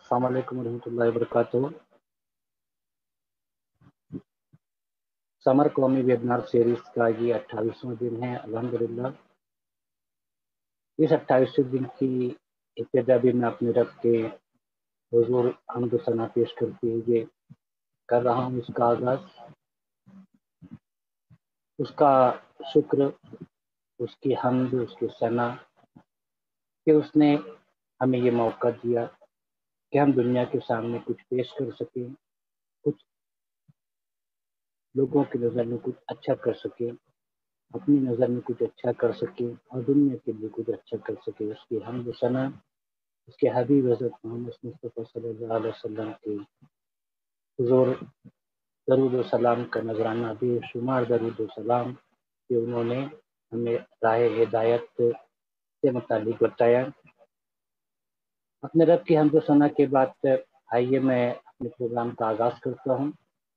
अस्सलाम वालेकुम रहमतुल्लाहि वबरकातुहू। समर कौमी वेबिनार सीरीज का ये 28वां दिन है। अल्हम्दुलिल्लाह इस 28वें दिन की इब्तिदा भी मैं अपने रब के हुजूर हम्द सना पेश करते हुए कर रहा हूँ। इसका आगाज उसका शुक्र, उसकी हम्द, उसकी सना कि उसने हमें ये मौका दिया कि हम दुनिया के सामने कुछ पेश कर सकें, कुछ लोगों की नज़र में कुछ अच्छा कर सकें, अपनी नज़र में कुछ अच्छा कर सके और दुनिया के लिए कुछ अच्छा कर सके। उसकी हम्द सना उसके हबीब हज़रत मोहम्मद मुस्तफ़ा सल्लल्लाहु अलैहि वसल्लम के हुज़ूर दरूद व सलाम का नजराना बेशुमार दरूद व सलाम कि उन्होंने हमें राह हिदायत से मुतालिक बताया। अपने रब की हम्द सना के बाद आइए मैं अपने प्रोग्राम का आगाज करता हूँ।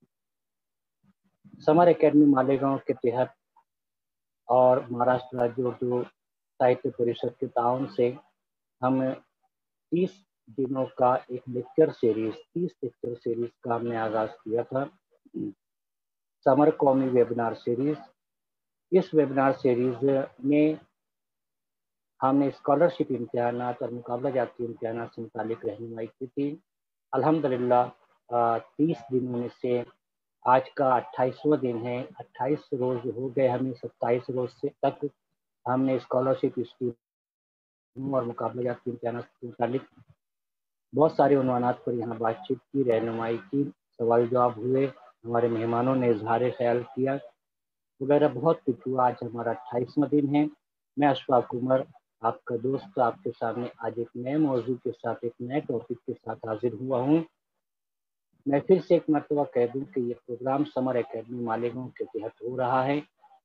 समर एकेडमी मालेगांव के तहत और महाराष्ट्र राज्य उर्दू साहित्य परिषद के ताउन से हम 30 दिनों का एक लेक्चर सीरीज 30 लेक्चर सीरीज का हमने आगाज किया था। समर कौमी वेबिनार सीरीज। इस वेबिनार सीरीज में हमने स्कॉलरशिप इम्तिहानात और मुकाबला जाती इम्तिहानात से मुतालिक रहनुमाई की थी। अल्हम्दुलिल्लाह 30 दिनों में से आज का 28वां दिन है। 28 रोज हो गए, हमें 27 रोज से तक हमने स्कॉलरशिप स्कीम और मुकाबला जाती इम्तिहानात से मुतालिक बहुत सारे उन्वानात पर यहाँ बातचीत की, रहनुमाई की, सवाल जवाब हुए, हमारे मेहमानों ने इजहार ख्याल किया वगैरह बहुत कुछ हुआ। आज हमारा 28वां दिन है। मैं अशफाक उमर आपका दोस्त आपके सामने आज एक नए मौजू के साथ, एक नए टॉपिक के साथ हाजिर हुआ हूँ। मैं फिर से एक मरतबा कह दूँ कि ये प्रोग्राम समर एकेडमी मालेगांव के तहत हो रहा है।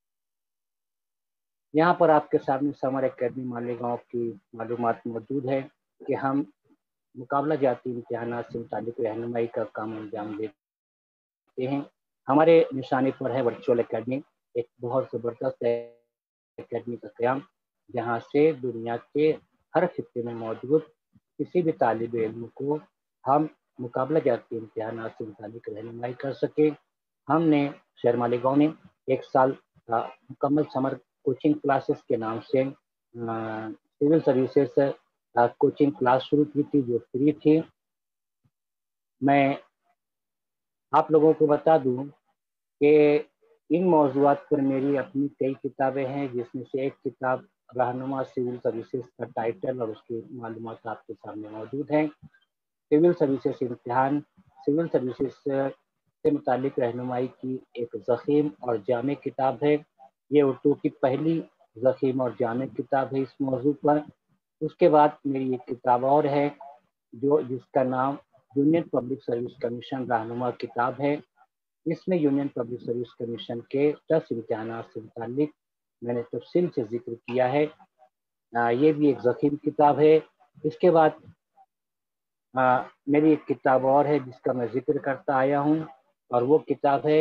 यहाँ पर आपके सामने समर एकेडमी मालेगांव की मालूमात मौजूद है कि हम मुकाबला जाती इम्तिहानात से मुतालिक रहनुमाई का काम अंजाम देते हैं। हमारे निशाने पर है वर्चुअल एकेडमी, एक बहुत ज़बरदस्त एकेडमी का क़याम, जहाँ से दुनिया के हर खित्ते में मौजूद किसी भी तालिब इल्म को हम मुकाबला जाती इम्तिहानात से मुतालिक रहनुमाई कर सके। हमने शहर मालेगांव में एक साल मुकम्मल समर कोचिंग क्लासेस के नाम से सिविल सर्विसेज कोचिंग क्लास शुरू की थी, जो फ्री थी। मैं आप लोगों को बता दूं कि इन मौज़ूआत पर मेरी अपनी कई किताबें हैं, जिसमें से एक किताब रहनुमा सिविल सर्विसेज का टाइटल और उसकी मालूमात आपके सामने मौजूद हैं। सिविल सर्विसेज इम्तिहान, सिविल सर्विसेज से मुतालिक रहनुमाई की एक ज़ख़ीम और जामे किताब है। ये उर्दू की पहली ज़ख़ीम और जामे किताब है इस मौजू पर। उसके बाद मेरी एक किताब और है जिसका नाम यूनियन पब्लिक सर्विस कमीशन रहनुमा किताब है। इसमें यूनियन पब्लिक सर्विस कमीशन के 10 इम्तिहानात से मुतालिक मैंने तफसील से जिक्र किया है। ये भी एक ज़ख़ीम किताब है। इसके बाद मेरी एक किताब और है जिसका मैं जिक्र करता आया हूँ, और वो किताब है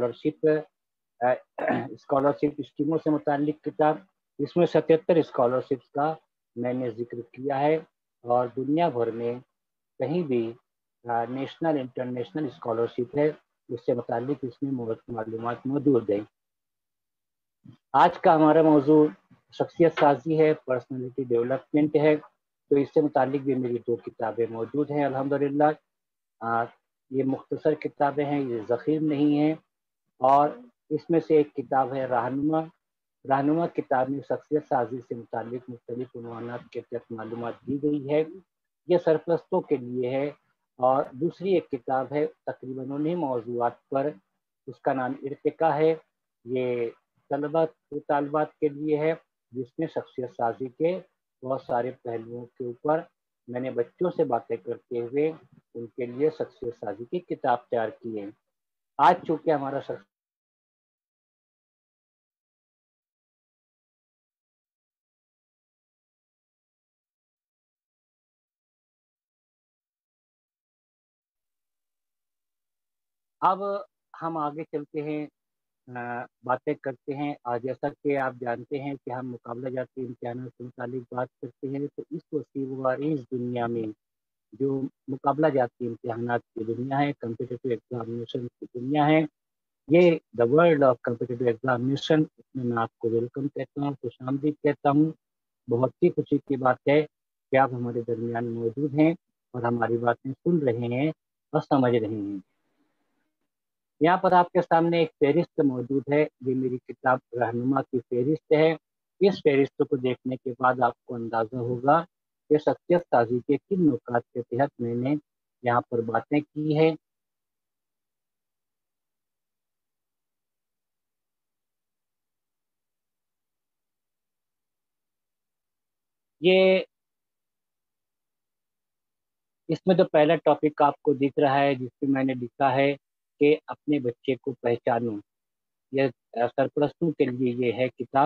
स्कॉलरशिप स्कीमों से मुतालिक किताब। इसमें 77 स्कॉलरशिप्स का मैंने जिक्र किया है, और दुनिया भर में कहीं भी नेशनल इंटरनेशनल स्कॉलरशिप है, उससे मुतालिक इसमें मालूमात मौजूद है। आज का हमारा मौजू शख्सियत साजी है, पर्सनैलिटी डेवलपमेंट है, तो इससे मुतालिक भी मेरी 2 किताबें मौजूद हैं अल्हम्दुलिल्लाह। ये मुख्तसर किताबें हैं, ये ज़ख़ीम नहीं हैं। और इसमें से एक किताब है रहनुमा किताब में शख्सियत साजी से मुतालिक मुख्तलिफ उन्वानात के तहत मालूमात दी गई है। ये सरपरस्तों के लिए है। और दूसरी एक किताब है तकरीबन उन्हीं मौज़ूआत पर, उसका नाम इर्तिका है। ये तलबा तालिबात के लिए है, जिसमें शख्सियत साजी के बहुत सारे पहलुओं के ऊपर मैंने बच्चों से बातें करते हुए उनके लिए शख्सियत साजी की किताब तैयार की है। आज चूँकि हमारा अब हम आगे चलते हैं, बातें करते हैं। और जैसा कि आप जानते हैं कि हम मुकाबला जाती इम्तिहानों से मुतालिक बात करते हैं, तो इस वसीब इस दुनिया में جو मुकाबला जाती इम्तिहानात की दुनिया है, कॉम्पिटिटिव एग्जामिनेशन की दुनिया है, ये the world of competitive examination, इसमें मैं आपको वेलकम कहता हूँ, खुशामदीद कहता हूँ। बहुत ही खुशी की बात है कि आप हमारे दरमियान मौजूद हैं और हमारी बातें सुन रहे हैं और समझ रहे हैं। यहाँ पर आपके सामने एक फहरिस्त मौजूद है, ये मेरी किताब रहनुमा की फहरिस्त है। इस फहरिस्त को देखने के बाद आपको अंदाजा होगा कि शख्सियत साजी के किन नुकात के तहत मैंने यहाँ पर बातें की है। ये इसमें जो पहला टॉपिक आपको दिख रहा है, जिसमें मैंने लिखा है कि अपने बच्चे को पहचानो, यह सरपरस्तों के लिए ये है किताब,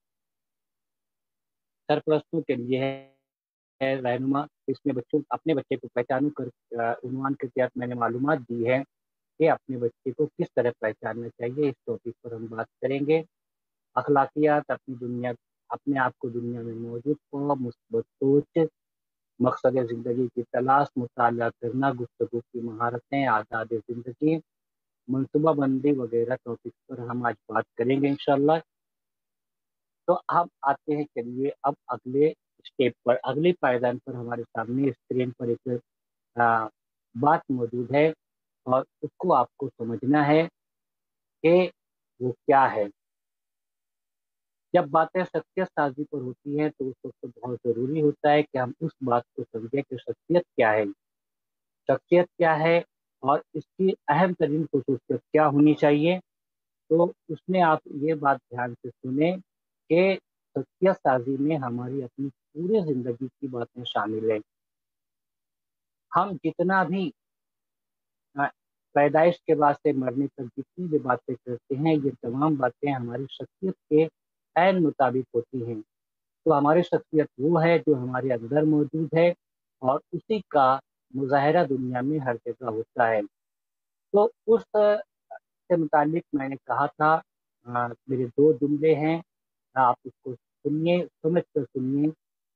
सरपरस्तों के लिए है रहनुमा। इसमें बच्चों अपने बच्चे को पहचानो कर उन्वान के तहत मैंने मालूमात दी है कि अपने बच्चे को किस तरह पहचानना चाहिए। इस टॉपिक पर हम बात करेंगे। अखलाकियात, अपनी दुनिया, अपने आप को दुनिया में मौजूद को, मुस्बत सोच, मकसद ज़िंदगी की तलाश, मुताला करना, गुफ्तगू की महारतें, आदाब ज़िंदगी, मनसूबा बंदी वगैरह टॉपिक पर हम आज बात करेंगे इंशाल्लाह। तो हम आते हैं, चलिए अब अगले स्टेप पर, अगले पायदान पर। हमारे सामने स्क्रीन पर एक आ, बात मौजूद है और उसको आपको समझना है कि वो क्या है। जब बातें शख्सियत साजी पर होती हैं तो उस वक्त बहुत ज़रूरी होता है कि हम उस बात को समझें कि शख्सियत क्या है, शख्सियत क्या है और इसकी अहम तरीन खसूसियत क्या होनी चाहिए। तो उसमें आप ये बात ध्यान से सुने कि शख्सियत साजी में हमारी अपनी पूरी ज़िंदगी की बातें शामिल हैं। हम जितना भी अ, पैदाइश के बाद से मरने तक जितनी भी बातें करते हैं, ये तमाम बातें हमारी शख्सियत के ऐन मुताबिक होती हैं। तो हमारी शख्सियत वो है जो हमारे अंदर मौजूद है और उसी का मुज़ाहिरा दुनिया में हर जगह होता है। तो उस से मुतालिक मैंने कहा था, मेरे 2 जुमले हैं, आप उसको सुनिए, समझ कर सुनिए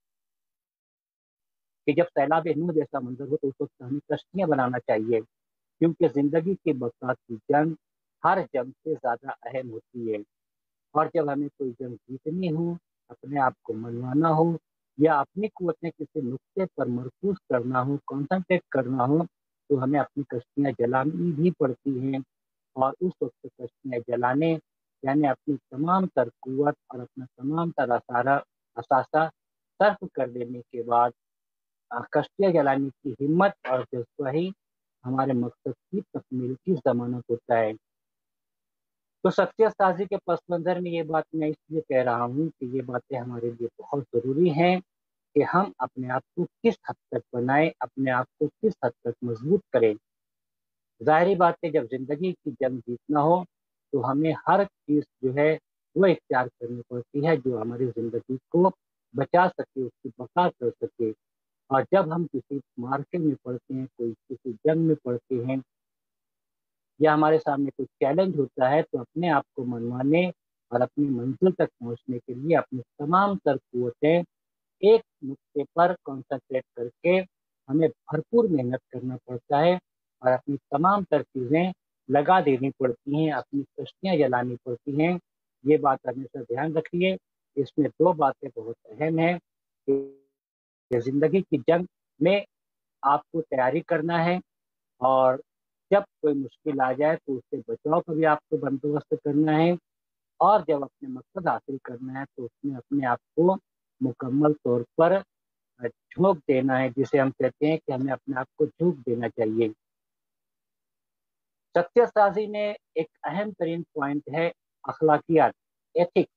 कि जब सैलाब नूह जैसा मंज़र हो तो उस वक़्त हमें कश्तियाँ बनाना चाहिए, क्योंकि ज़िंदगी के बक़ा की जंग हर जंग से ज़्यादा अहम होती है। और जब हमें कोई जंग जीतनी हो, अपने आप को मनवाना हो या अपनी कुव्वतें किसी नुक्ते पर मरकूज़ करना हो, कॉन्संट्रेट करना हो, तो हमें अपनी कश्तियाँ जलानी भी पड़ती हैं। और उस वक़्त कश्तियाँ जलाने यानी अपनी तमाम तर कुव्वत और अपना तमाम तर असासा सर्फ़ कर देने के बाद कश्तियाँ जलाने की हिम्मत और जज़्बा ही हमारे मकसद की तकमील की ज़मानत होता है। तो शख्सियत साज़ी के पस मंज़र में ये बात मैं इसलिए कह रहा हूँ कि ये बातें हमारे लिए बहुत ज़रूरी हैं कि हम अपने आप को किस हद तक बनाएँ, अपने आप को किस हद तक मज़बूत करें। ज़ाहिर-सी बात है, जब ज़िंदगी की जंग जीतना हो, तो हमें हर चीज़ जो है वो इख्तियार करनी पड़ती है जो हमारी ज़िंदगी को बचा सके, उसकी बक़ा कर सके। और जब हम किसी मार्के में पड़ते हैं, कोई किसी जंग में पड़ते हैं या हमारे सामने कोई चैलेंज होता है, तो अपने आप को मनवाने और अपनी मंज़िल तक पहुँचने के लिए अपनी तमाम तर कुव्वतें एक नुक्ते पर कॉन्संट्रेट करके हमें भरपूर मेहनत करना पड़ता है और अपनी तमाम तर चीज़ें लगा देनी पड़ती हैं, अपनी कश्तियाँ जलानी पड़ती हैं। ये बात हमेशा ध्यान रखिए। इसमें 2 बातें बहुत अहम हैं कि ज़िंदगी की जंग में आपको तैयारी करना है और जब कोई मुश्किल आ जाए तो उससे बचाव का भी आपको बंदोबस्त करना है और जब अपने मकसद हासिल करना है तो उसमें अपने आप को मुकम्मल तौर पर झोंक देना है, जिसे हम कहते हैं कि हमें अपने आप को झोंक देना चाहिए। शख्सियत साज़ी में एक अहम तरीन पॉइंट है अखलाकियात, एथिक्स।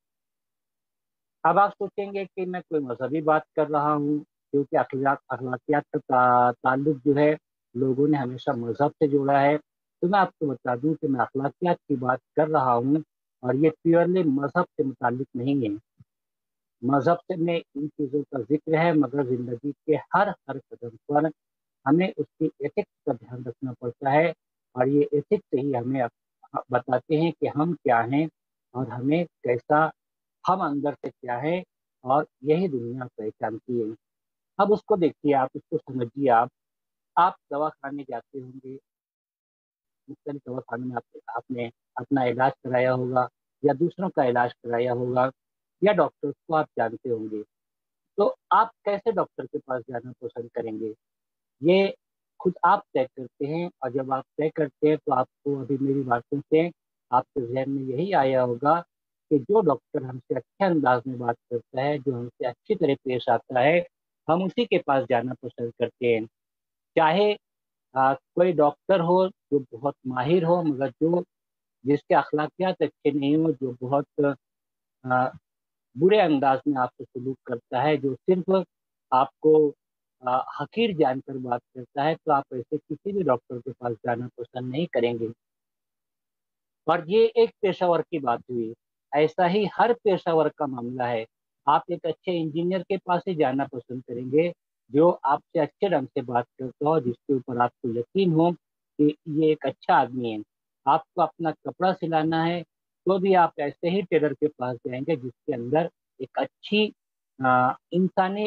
अब आप सोचेंगे कि मैं कोई मज़हबी बात कर रहा हूँ, क्योंकि अखलाकियात का ताल्लुक जो है लोगों ने हमेशा मज़हब से जोड़ा है। तो मैं आपको बता दूँ कि मैं अखलाकियात की बात कर रहा हूँ और ये प्योरली मज़हब से मुताल्लिक नहीं है। मज़हब से में इन चीज़ों का ज़िक्र है, मगर ज़िंदगी के हर कदम पर हमें उसकी एथिक्स का ध्यान रखना पड़ता है और ये एथिक्स ही हमें बताते हैं कि हम क्या हैं और हमें कैसा, हम अंदर से क्या है, और यही दुनिया पहचानती है। अब उसको देखिए, आप उसको समझिए। आप दवा खाने जाते होंगे, मुख्तलिफ दवा खानों में आपने अपना इलाज कराया होगा या दूसरों का इलाज कराया होगा, या डॉक्टर्स को आप जानते होंगे। तो आप कैसे डॉक्टर के पास जाना पसंद करेंगे? ये खुद आप तय करते हैं, और जब आप तय करते हैं तो आपको अभी मेरी बातों से आपके ज़हन में यही आया होगा कि जो डॉक्टर हमसे अच्छे अंदाज में बात करता है, जो हमसे अच्छी तरह पेश आता है, हम उसी के पास जाना पसंद करते हैं। चाहे कोई डॉक्टर हो जो बहुत माहिर हो, मगर जो जिसके अखलाकियात अच्छे नहीं हो, जो बहुत अ, बुरे अंदाज में आपसे सलूक करता है, जो सिर्फ आपको हकीर जानकर बात करता है, तो आप ऐसे किसी भी डॉक्टर के पास जाना पसंद नहीं करेंगे। और ये एक पेशावर की बात हुई। ऐसा ही हर पेशावर का मामला है। आप एक अच्छे इंजीनियर के पास ही जाना पसंद करेंगे, जो आपसे अच्छे ढंग से बात करता हो, जिसके ऊपर आपको यकीन हो कि ये एक अच्छा आदमी है। आपको अपना कपड़ा सिलाना है, तो भी आप ऐसे ही टेलर के पास जाएंगे जिसके अंदर एक अच्छी इंसानी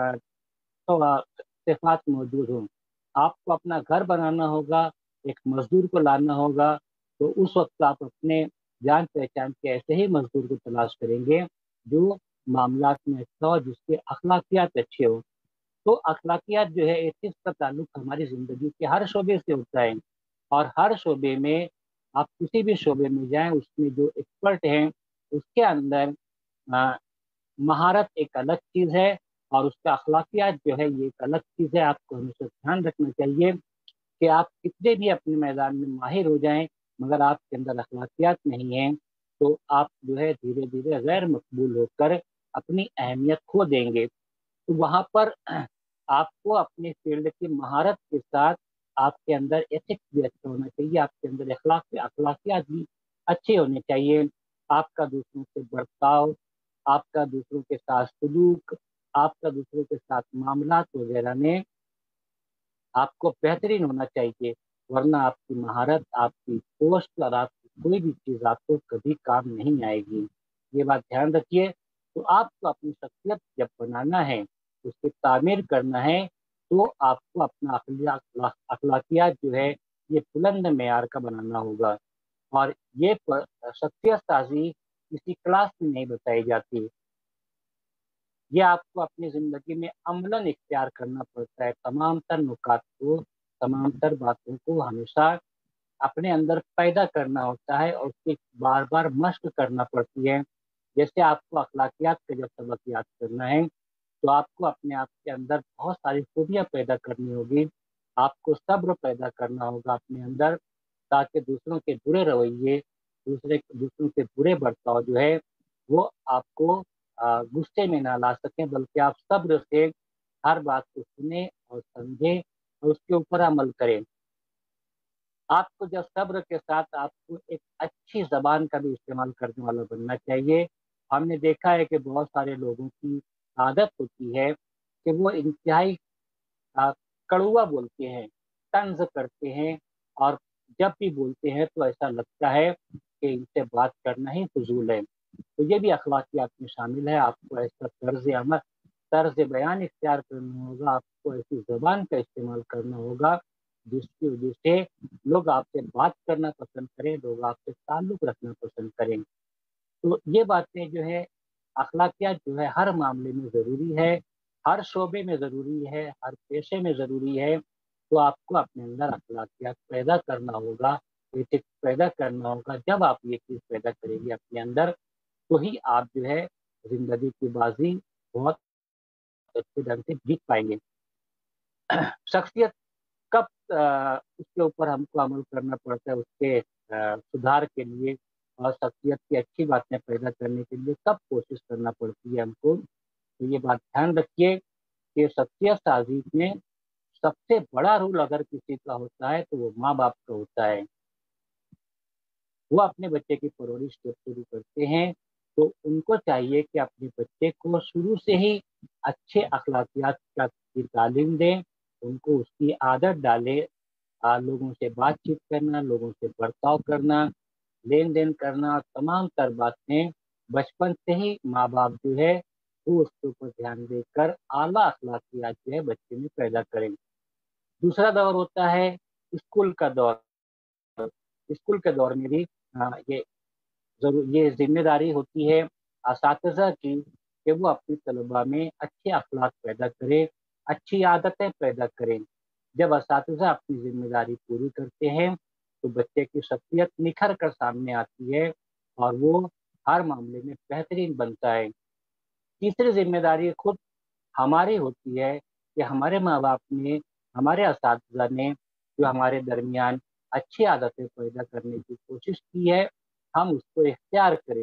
सिफात मौजूद हों। आपको अपना घर बनाना होगा, एक मज़दूर को लाना होगा, तो उस वक़्त आप अपने जान-पहचान के ऐसे ही मज़दूर को तलाश करेंगे, जो मामलात में अच्छा हो, जिसके अखलाकियात अच्छे हों। तो अखलाकियात जो है, एथिक्स का ताल्लुक हमारी ज़िंदगी के हर शोबे से होता है, और हर शोबे में, आप किसी भी शोबे में जाएँ, उसमें जो एक्सपर्ट हैं, उसके अंदर अ, महारत एक अलग चीज़ है, और उसका अखलाकियात जो है ये एक अलग चीज़ है। आपको हमेशा ध्यान रखना चाहिए कि आप कितने भी अपने मैदान में माहिर हो जाएँ, मगर आपके अंदर अखलाकियात नहीं हैं, तो आप जो है धीरे-धीरे गैर मकबूल होकर अपनी अहमियत खो देंगे। तो वहाँ पर आपको अपने फ़ील्ड की महारत के साथ आपके अंदर एथिक्स भी अच्छा होना चाहिए, आपके अंदर अखलाकियात भी अच्छे होने चाहिए। आपका दूसरों से बर्ताव, आपका दूसरों के साथ सलूक, आपका दूसरों के साथ मामलात वग़ैरह में आपको बेहतरीन होना चाहिए, वरना आपकी महारत, आपकी पोस्ट और आपकी कोई भी चीज़ आपको कभी काम नहीं आएगी। ये बात ध्यान रखिए। तो आपको अपनी शख्सियत जब बनाना है, उसकी तामीर करना है, तो आपको अपना अखलाकियात जो है, ये बुलंद मेयार का बनाना होगा। और ये शख्सियत साज़ी किसी क्लास में नहीं बताई जाती। ये आपको अपनी ज़िंदगी में अमलन इख्तियार करना पड़ता है। तमाम तर नुकात को, तमाम तर बातों को हमेशा अपने अंदर पैदा करना होता है, और उसकी बार-बार मश्क करना पड़ती है। जैसे आपको अखलाकियात का जब सबक याद करना है, तो आपको अपने आप के अंदर बहुत सारी खूबियाँ पैदा करनी होगी। आपको सब्र पैदा करना होगा अपने अंदर, ताकि दूसरों के बुरे रवैये, दूसरों के बुरे बर्ताव जो है, वो आपको गुस्से में ना ला सकें, बल्कि आप सब्र से हर बात को सुनें और समझें और उसके ऊपर अमल करें। आपको जब सब्र के साथ आपको एक अच्छी ज़बान का भी इस्तेमाल करने वाला बनना चाहिए। हमने देखा है कि बहुत सारे लोगों की आदत होती है कि वो इंतहाई अ, कड़वा बोलते हैं, तंज़ करते हैं, और जब भी बोलते हैं तो ऐसा लगता है कि इनसे बात करना ही फ़ुज़ूल है। तो ये भी अखलाकियात में शामिल है। आपको ऐसा तर्ज़ बयान इख्तियार करना होगा, आपको ऐसी ज़बान का इस्तेमाल करना होगा, जिसकी वजह से लोग आपसे बात करना पसंद करें, लोग आपसे ताल्लुक़ रखना पसंद करें। तो ये बातें जो है, अखलाकियात जो है, हर मामले में ज़रूरी है, हर शोबे में ज़रूरी है, हर पेशे में ज़रूरी है। तो आपको अपने अंदर अखलाकियात पैदा करना होगा, एथिक्स पैदा करना होगा। जब आप ये चीज़ पैदा करेंगे अपने अंदर, तो ही आप जो है ज़िंदगी की बाज़ी बहुत अच्छे ढंग से जीत पाएँगे। शख्सियत कब उसके ऊपर हमको अमल करना पड़ता है, उसके सुधार के लिए और शख्सियत की अच्छी बातें पैदा करने के लिए कब कोशिश करना पड़ती है हमको। तो ये बात ध्यान रखिए कि शख्सियत साज़ी में सबसे बड़ा रोल अगर किसी का होता है, तो वो माँ-बाप का होता है। वो अपने बच्चे की परवरिश जब शुरू करते हैं, तो उनको चाहिए कि अपने बच्चे को शुरू से ही अच्छे अखलाकियात की तालीम दें, उनको उसकी आदत डालें, लोगों से बातचीत करना, लोगों से बर्ताव करना, लेन-देन करना, तमाम तर बातें बचपन से ही माँ-बाप जो है, वो उसके ऊपर ध्यान देकर आला अखलाकियात जो है बच्चे में पैदा करें। दूसरा दौर होता है स्कूल का दौर। स्कूल के दौर में भी ये जरूर ये जिम्मेदारी होती है असातिज़ा की कि वो अपनी तलबा में अच्छे अखलाक पैदा करें, अच्छी आदतें पैदा करें। जब असातिज़ा अपनी जिम्मेदारी पूरी करते हैं तो बच्चे की शख्सियत निखर कर सामने आती है और वो हर मामले में बेहतरीन बनता है। तीसरी जिम्मेदारी खुद हमारी होती है कि हमारे माँ बाप ने, हमारे असातिज़ा ने जो हमारे दरमियान अच्छी आदतें पैदा करने की कोशिश की है, हम उसको इख्तियार करें।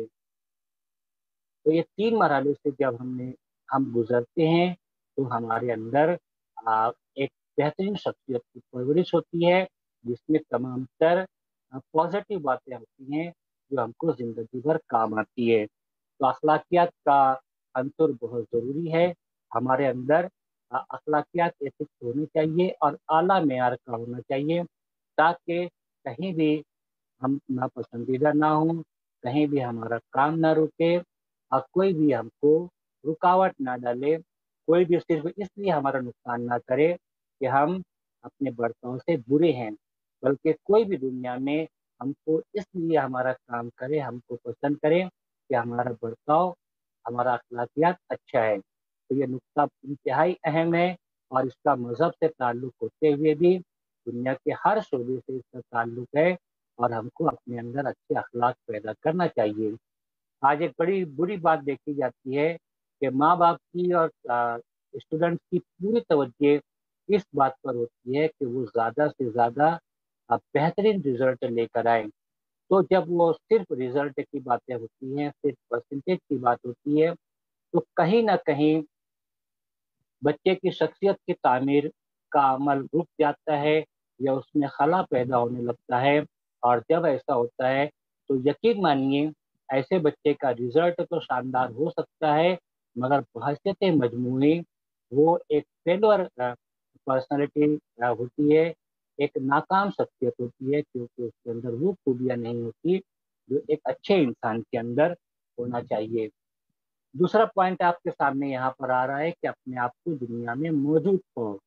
तो ये 3 मरहले से जब हम गुजरते हैं तो हमारे अंदर एक बेहतरीन शख्सियत की परवरिश होती है, जिसमें तमाम तर पॉजिटिव बातें होती हैं जो हमको ज़िंदगी भर काम आती है। तो अखलाकियात का अंतर बहुत ज़रूरी है। हमारे अंदर अखलाकियात एथिक्स होनी चाहिए और आला मेयार का होना चाहिए, ताकि कहीं भी हम नापसंदीदा ना हों, कहीं भी हमारा काम ना रुके और कोई भी हमको रुकावट ना डाले, कोई भी सिर्फ इसलिए हमारा नुकसान ना करे कि हम अपने बर्ताव से बुरे हैं, बल्कि कोई भी दुनिया में हमको इसलिए हमारा काम करे, हमको पसंद करे कि हमारा बर्ताव, हमारा अखलाकियात अच्छा है। तो ये नुक्ता इंतहाई अहम है और इसका मज़हब से ताल्लुक़ होते हुए भी दुनिया के हर शोबे से इसका ताल्लुक़ है और हमको अपने अंदर अच्छे अखलाक पैदा करना चाहिए। आज एक बड़ी बुरी बात देखी जाती है कि माँ-बाप की और स्टूडेंट्स की पूरी तवज्जो इस बात पर होती है कि वो ज़्यादा से ज़्यादा बेहतरीन रिज़ल्ट लेकर आएँ। तो जब वो सिर्फ़ रिज़ल्ट की बातें होती हैं, सिर्फ़ परसेंटेज की बात होती है, तो कहीं न कहीं बच्चे की शख्सियत की तामीर का अमल रुक जाता है या उसमें खला पैदा होने लगता है। और जब ऐसा होता है तो यकीन मानिए ऐसे बच्चे का रिजल्ट तो शानदार हो सकता है, मगर बहैसियत मजमूई वो एक फेल्योर पर्सनैलिटी होती है, एक नाकाम शख्सियत होती है, क्योंकि उसके अंदर वो खूबियाँ नहीं होती जो एक अच्छे इंसान के अंदर होना चाहिए। दूसरा पॉइंट आपके सामने यहाँ पर आ रहा है कि अपने आप को दुनिया में मौजूद हो।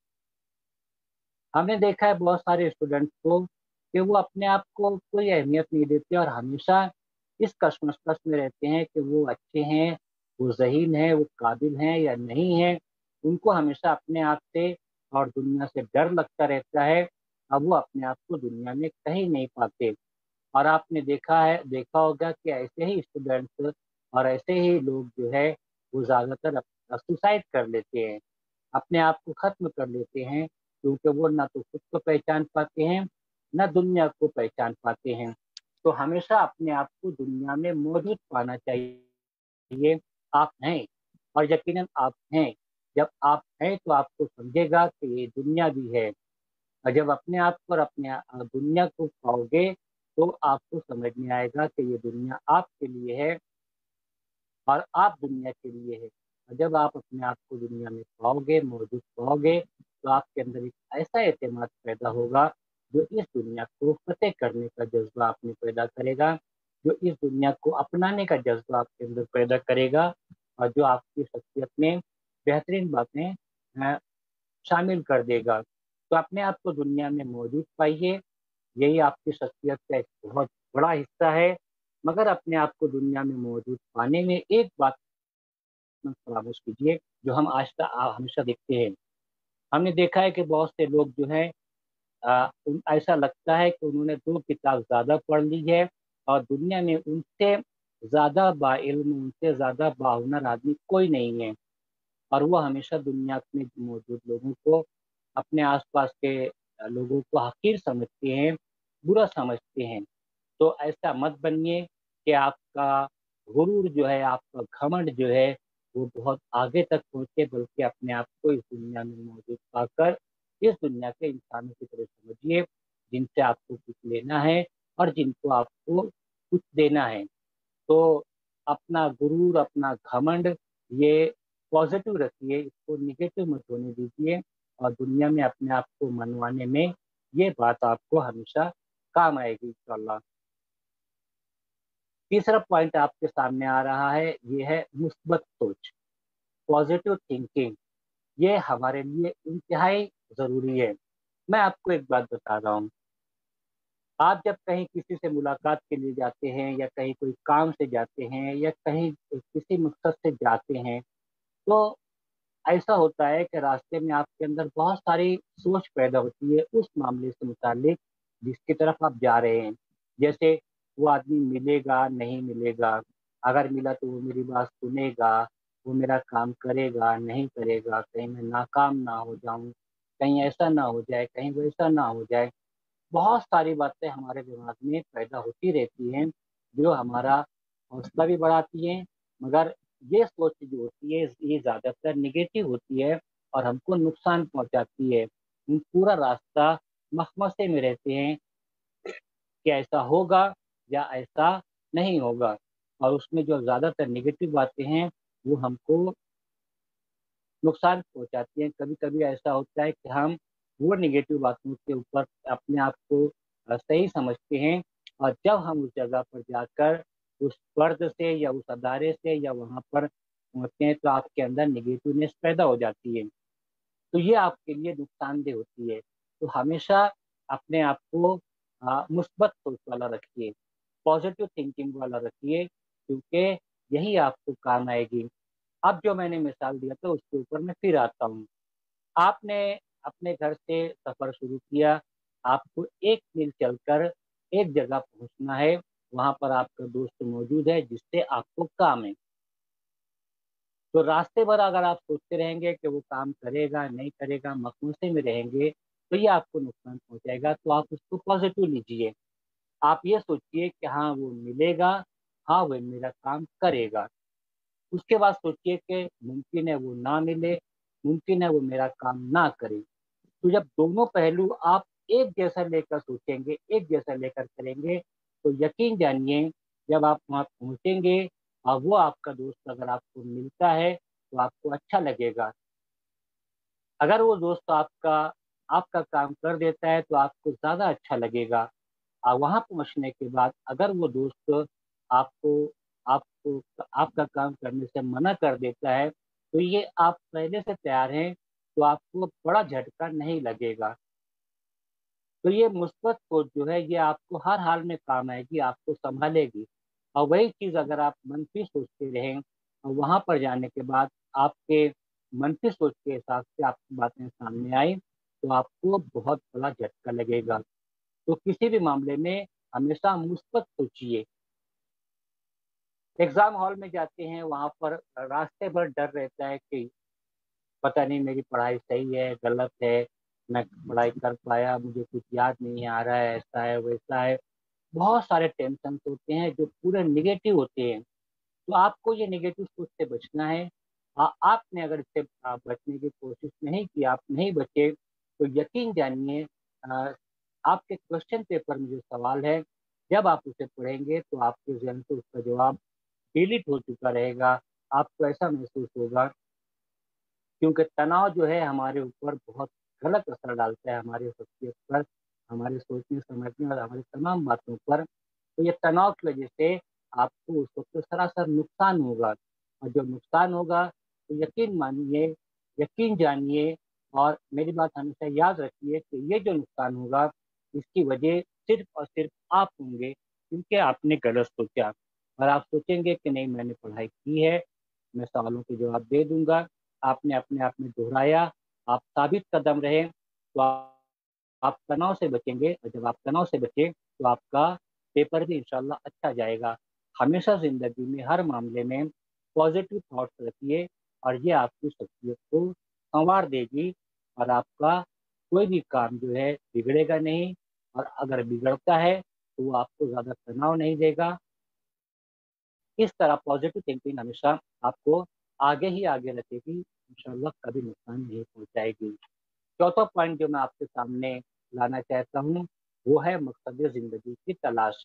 हमने देखा है बहुत सारे स्टूडेंट्स को कि वो अपने आप को कोई अहमियत नहीं देते और हमेशा इस कशमकश में रहते हैं कि वो अच्छे हैं, वो ज़हीन हैं, वो काबिल हैं या नहीं हैं। उनको हमेशा अपने आप से और दुनिया से डर लगता रहता है। अब वो अपने आप को दुनिया में कहीं नहीं पाते। और आपने देखा होगा कि ऐसे ही स्टूडेंट्स और ऐसे ही लोग जो है वो ज़्यादातर सुसाइड कर लेते हैं, अपने आप को ख़त्म कर लेते हैं, क्योंकि वो ना तो खुद को पहचान पाते हैं, ना दुनिया को पहचान पाते हैं। तो हमेशा अपने आप को दुनिया में मौजूद पाना चाहिए। आप हैं और यकीनन आप हैं। जब आप हैं तो आपको समझेगा कि ये दुनिया भी है। और जब अपने आप को और अपने दुनिया को पाओगे तो आपको समझ में आएगा कि ये दुनिया आपके लिए है और आप दुनिया के लिए है। और जब आप अपने आप को दुनिया में पाओगे, मौजूद पाओगे, तो आपके अंदर एक ऐसा एतमाद पैदा होगा जो इस दुनिया को फ़तेह करने का जज़्बा आप में पैदा करेगा, जो इस दुनिया को अपनाने का जज़्बा आपके अंदर पैदा करेगा और जो आपकी शख्सियत में बेहतरीन बातें अ, शामिल कर देगा। तो अपने आप को दुनिया में मौजूद पाइए, यही आपकी शख्सियत का एक बहुत बड़ा हिस्सा है। मगर अपने आप को दुनिया में मौजूद पाने में एक बात मत फरामोश कीजिए, जो हम हमेशा देखते हैं। हमने देखा है कि बहुत से लोग जो हैं ऐसा लगता है कि उन्होंने 2 किताब ज़्यादा पढ़ ली है और दुनिया में उनसे ज़्यादा बाइल्म, उनसे ज़्यादा बाहुनर आदमी कोई नहीं है। और वो हमेशा दुनिया में मौजूद लोगों को, अपने आस-पास के लोगों को हक़ीर समझते हैं, बुरा समझते हैं। तो ऐसा मत बनिए कि आपका गुरूर जो है, आपका घमंड जो है, वो बहुत आगे तक पहुँचे, बल्कि अपने आप को इस दुनिया में मौजूद पाकर इस दुनिया के इंसानों की तरह समझिए, जिनसे आपको कुछ लेना है और जिनको आपको कुछ देना है। तो अपना गुरूर, अपना घमंड ये पॉज़िटिव रखिए, इसको नेगेटिव मत होने दीजिए और दुनिया में अपने आप को मनवाने में ये बात आपको हमेशा काम आएगी इंशाअल्लाह। तीसरा पॉइंट आपके सामने आ रहा है, ये है मुस्बत सोच। पॉजिटिव थिंकिंग, ये हमारे लिए इंतहाई ज़रूरी है। मैं आपको एक बात बता रहा हूँ, आप जब कहीं किसी से मुलाकात के लिए जाते हैं या कहीं कोई काम से जाते हैं या कहीं किसी मकसद से जाते हैं, तो ऐसा होता है कि रास्ते में आपके अंदर बहुत सारी सोच पैदा होती है उस मामले से मुतालिक जिसकी तरफ आप जा रहे हैं। जैसे वो आदमी मिलेगा, नहीं मिलेगा, अगर मिला तो वो मेरी बात सुनेगा, वो मेरा काम करेगा, नहीं करेगा, कहीं मैं नाकाम ना हो जाऊँ, कहीं ऐसा ना हो जाए, कहीं वैसा ना हो जाए। बहुत सारी बातें हमारे दिमाग में पैदा होती रहती हैं, जो हमारा हौसला भी बढ़ाती हैं, मगर ये सोच जो होती है, ये ज़्यादातर नेगेटिव होती है और हमको नुकसान पहुँचाती है। हम पूरा रास्ता मखमसे में रहते हैं कि ऐसा होगा या ऐसा नहीं होगा, और उसमें जो ज़्यादातर नेगेटिव बातें हैं, वो हमको नुकसान पहुँचाती हैं। कभी-कभी ऐसा होता है कि हम वो नेगेटिव बातों के ऊपर अपने आप को सही समझते हैं, और जब हम उस जगह पर जाकर उस फ़र्द से या उस अदारे से या वहाँ पर पहुँचते हैं, तो आपके अंदर नेगेटिवनेस पैदा हो जाती है। तो ये आपके लिए नुकसानदेह होती है। तो हमेशा अपने आप को मुस्बत सोच वाला रखिए, पॉज़िटिव थिंकिंग वाला रखिए, क्योंकि यही आपको काम आएगी। अब जो मैंने मिसाल दिया था उसके ऊपर मैं फिर आता हूँ। आपने अपने घर से सफ़र शुरू किया, आपको 1 मील चलकर एक जगह पहुँचना है, वहाँ पर आपका दोस्त मौजूद है जिससे आपको काम है। तो रास्ते भर अगर आप सोचते रहेंगे कि वो काम करेगा, नहीं करेगा, मखमूसे में रहेंगे, तो ये आपको नुकसान पहुँचाएगा, तो आप उसको पॉज़िटिव लीजिए। आप ये सोचिए कि हाँ, वो मिलेगा, हाँ, वो मेरा काम करेगा। उसके बाद सोचिए कि मुमकिन है वो ना मिले, मुमकिन है वो मेरा काम ना करे। तो जब दोनों पहलू आप एक जैसा लेकर सोचेंगे, एक जैसा लेकर करेंगे, तो यकीन जानिए जब आप वहाँ पहुँचेंगे और वो आपका दोस्त अगर आपको मिलता है, तो आपको अच्छा लगेगा। अगर वो दोस्त आपका आपका काम कर देता है, तो आपको ज़्यादा अच्छा लगेगा। वहाँ पहुँचने के बाद अगर वो दोस्त आपको आपको आपका काम करने से मना कर देता है, तो ये आप पहले से तैयार हैं, तो आपको बड़ा झटका नहीं लगेगा। तो ये मुस्बत सोच जो है, ये आपको हर हाल में काम आएगी, आपको सँभालेगी। और वही चीज़ अगर आप मनफ़ी सोचते रहें और वहाँ पर जाने के बाद आपके मनफ़ी सोच के हिसाब से आपकी बातें सामने आई, तो आपको बहुत बड़ा झटका लगेगा। तो किसी भी मामले में हमेशा मुस्बत सोचिए। एग्ज़ाम हॉल में जाते हैं, वहाँ पर रास्ते भर डर रहता है कि पता नहीं मेरी पढ़ाई सही है, गलत है, मैं पढ़ाई कर पाया, मुझे कुछ याद नहीं आ रहा है, ऐसा है, वैसा है। बहुत सारे टेंशन्स होते हैं जो पूरे नेगेटिव होते हैं। तो आपको ये नेगेटिव सोच से बचना है। आपने अगर इससे बचने की कोशिश नहीं की, आप नहीं बचे, तो यकीन जानिए आपके क्वेश्चन पेपर में जो सवाल है, जब आप उसे पढ़ेंगे तो आपके ज़हन से उसका जवाब डिलीट हो चुका रहेगा। आपको ऐसा महसूस होगा, क्योंकि तनाव जो है हमारे ऊपर बहुत गलत असर डालता है, हमारी शख्सियत पर, हमारे सोचने-समझने और हमारी तमाम बातों पर। तो ये तनाव की वजह से आपको उस वक़्त सरासर नुकसान होगा, और जो नुकसान होगा, तो यकीन मानिए, यकीन जानिए, और मेरी बात हमेशा याद रखिए कि ये जो नुकसान होगा, इसकी वजह सिर्फ़ और सिर्फ़ आप होंगे, क्योंकि आपने गलत सोचा। और आप सोचेंगे कि नहीं, मैंने पढ़ाई की है, मैं सवालों के जवाब दे दूँगा। आपने अपने आप में दोहराया, आप साबित कदम रहे, तो आप तनाव से बचेंगे, और जब आप तनाव से बचे, तो आपका पेपर भी इंशाअल्लाह अच्छा जाएगा। हमेशा ज़िंदगी में हर मामले में पॉज़िटिव थॉट्स रखिए, और ये आपकी शख्सियत को सँवार देगी, और आपका कोई भी काम जो है बिगड़ेगा नहीं, और अगर बिगड़ता है, तो वो आपको ज़्यादा तनाव नहीं देगा। इस तरह पॉज़िटिव थिंकिंग हमेशा आपको आगे ही आगे रखेगी, इंशाअल्लाह कभी नुकसान नहीं पहुँचाएगी। चौथा पॉइंट जो मैं आपके सामने लाना चाहता हूँ, वो है मकसद ज़िंदगी की तलाश।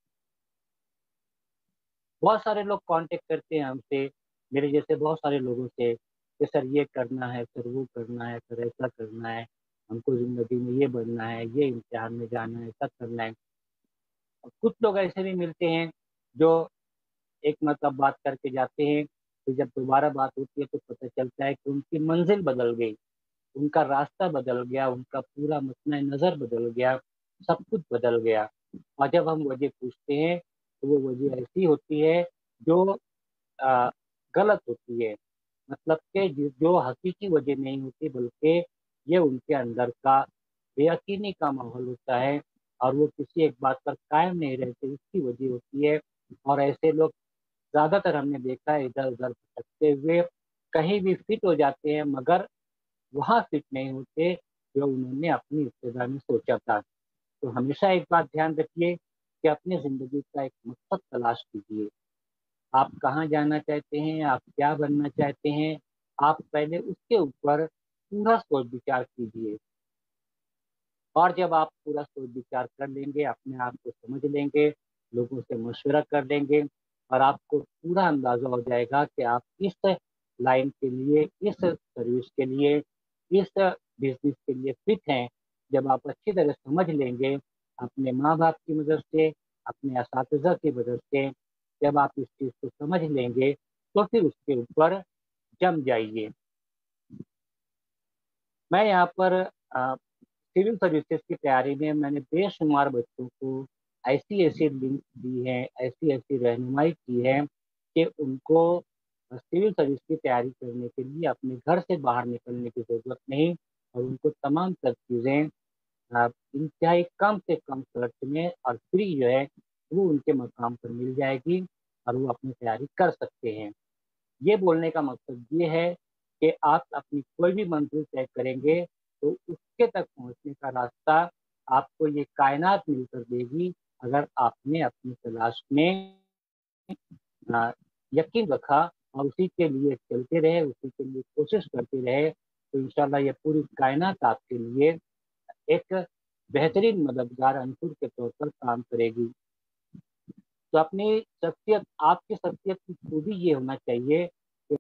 बहुत सारे लोग कॉन्टैक्ट करते हैं हमसे, मेरे जैसे बहुत सारे लोगों से, कि सर ये करना है, सर वो करना है, सर ऐसा करना है, हमको ज़िंदगी में ये बनना है, ये इम्तिहान में जाना है, ऐसा करना है। और कुछ लोग ऐसे भी मिलते हैं, जो एक मतलब बात करके जाते हैं, तो जब दोबारा बात होती है तो पता चलता है कि उनकी मंजिल बदल गई, उनका रास्ता बदल गया, उनका पूरा मसला नज़र बदल गया, सब कुछ बदल गया। और जब हम वजह पूछते हैं तो वो वजह ऐसी होती है जो अ, गलत होती है, मतलब कि जो हकीकी वजह नहीं होती, बल्कि ये उनके अंदर का बेयकीनी का माहौल होता है और वो किसी एक बात पर कायम नहीं रहते, उसकी वजह होती है। और ऐसे लोग ज़्यादातर हमने देखा है इधर उधर भटकते हुए कहीं भी फिट हो जाते हैं, मगर वहाँ फिट नहीं होते जो उन्होंने अपनी इब्तिदा में सोचा था। तो हमेशा एक बात ध्यान रखिए कि अपनी ज़िंदगी का एक मकसद तलाश कीजिए। आप कहाँ जाना चाहते हैं, आप क्या बनना चाहते हैं, आप पहले उसके ऊपर पूरा सोच विचार कीजिए। और जब आप पूरा सोच विचार कर लेंगे, अपने आप को समझ लेंगे, लोगों से मशवरा कर लेंगे और आपको पूरा अंदाज़ा हो जाएगा कि आप इस लाइन के लिए, इस सर्विस के लिए, इस बिज़नेस के लिए फिट हैं। जब आप अच्छी तरह समझ लेंगे, अपने माँ-बाप की मदद से, अपने असातिज़ा की मदद से, जब आप इस चीज़ को समझ लेंगे, तो फिर उसके ऊपर जम जाइए। मैं यहाँ पर सिविल सर्विसेज की तैयारी में मैंने बेशुमार बच्चों को ऐसी-ऐसी लिंक दी है, ऐसी-ऐसी रहनुमाई की है कि उनको सिविल सर्विस की तैयारी करने के लिए अपने घर से बाहर निकलने की ज़रूरत नहीं और उनको तमाम तर चीज़ें इंतहाई कम से कम खर्च में और फ्री जो है, वो उनके मकाम पर मिल जाएगी और वो अपनी तैयारी कर सकते हैं। ये बोलने का मकसद ये है कि आप अपनी कोई भी मंज़िल तय करेंगे, तो उसके तक पहुँचने का रास्ता आपको ये कायनात मिलकर देगी, अगर आपने अपनी तलाश में अ, यकीन रखा और उसी के लिए चलते रहे, उसी के लिए कोशिश करते रहे, तो इंशाअल्लाह ये पूरी कायनात आपके लिए एक बेहतरीन मददगार अंसुर के तौर पर काम करेगी। तो अपनी शख्सियत आपकी शख्सियत की खूबी ये होना चाहिए कि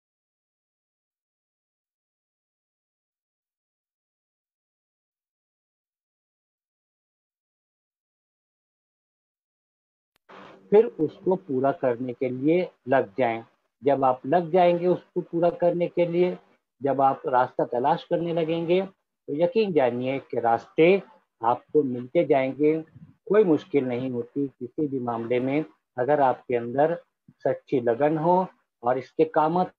फिर उसको पूरा करने के लिए लग जाएँ। जब आप लग जाएँगे उसको पूरा करने के लिए, जब आप रास्ता तलाश करने लगेंगे, तो यकीन जानिए कि रास्ते आपको मिलते जाएँगे। कोई मुश्किल नहीं होती किसी भी मामले में, अगर आपके अंदर सच्ची लगन हो और इस्तिकामत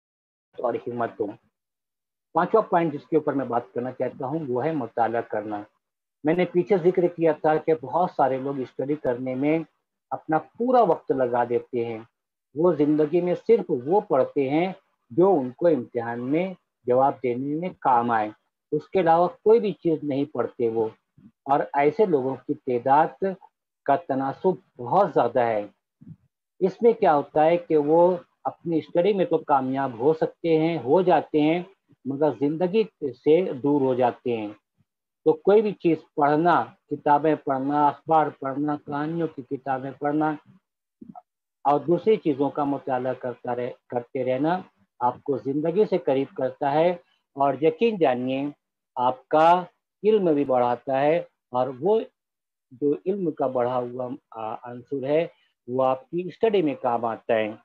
और हिम्मत हो। पाँचवाँ पॉइंट जिसके ऊपर मैं बात करना चाहता हूँ, वो है मुताला करना। मैंने पीछे ज़िक्र किया था कि बहुत सारे लोग स्टडी करने में अपना पूरा वक़्त लगा देते हैं। वो ज़िंदगी में सिर्फ़ वो पढ़ते हैं जो उनको इम्तिहान में जवाब देने में काम आए। उसके अलावा कोई भी चीज़ नहीं पढ़ते वो और ऐसे लोगों की तादाद का तनासुब बहुत ज़्यादा है। इसमें क्या होता है कि वो अपनी स्टडी में तो कामयाब हो सकते हैं, हो जाते हैं, मगर ज़िंदगी से दूर हो जाते हैं। तो कोई भी चीज़ पढ़ना, किताबें पढ़ना, अखबार पढ़ना, कहानियों की किताबें पढ़ना और दूसरी चीज़ों का मुताला करते रहना आपको ज़िंदगी से करीब करता है और यकीन जानिए आपका इल्म भी बढ़ाता है और वो जो इल्म का बढ़ा हुआ अंसुर है, वो आपकी स्टडी में काम आता है।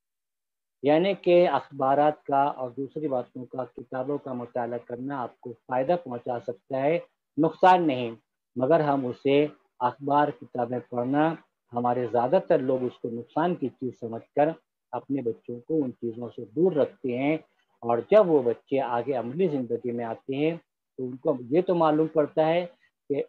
यानी कि अखबारात का और दूसरी बातों का, किताबों का मुताला करना आपको फ़ायदा पहुँचा सकता है, नुकसान नहीं। मगर हम उसे अखबार, किताबें पढ़ना हमारे ज़्यादातर लोग उसको नुकसान की चीज़ समझकर अपने बच्चों को उन चीज़ों से दूर रखते हैं और जब वो बच्चे आगे अमली ज़िंदगी में आते हैं, तो उनको ये तो मालूम पड़ता है कि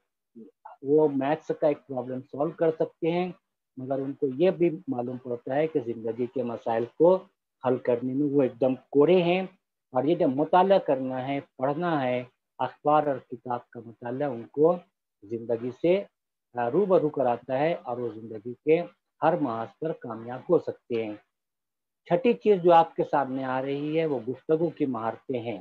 वो मैथ्स का एक प्रॉब्लम सॉल्व कर सकते हैं, मगर उनको ये भी मालूम पड़ता है कि ज़िंदगी के मसाइल को हल करने में वो एकदम कोरे हैं और ये जब मुताला करना है, पढ़ना है, अखबार और किताब का मुताला उनको ज़िंदगी से रूबरू कराता है और वो ज़िंदगी के हर महाज पर कामयाब हो सकते हैं। छठी चीज़ जो आपके सामने आ रही है, वो गुफ्तगू की महारतें हैं।